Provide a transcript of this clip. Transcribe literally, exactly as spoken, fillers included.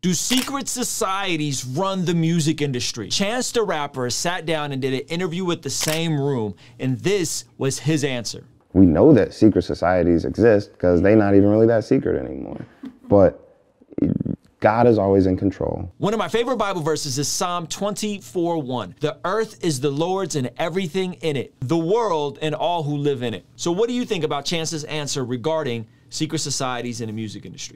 Do secret societies run the music industry? Chance the Rapper sat down and did an interview with The Same Room, and this was his answer. We know that secret societies exist because they're not even really that secret anymore. But God is always in control. One of my favorite Bible verses is Psalm twenty-four one. The earth is the Lord's and everything in it, the world and all who live in it. So what do you think about Chance's answer regarding secret societies in the music industry?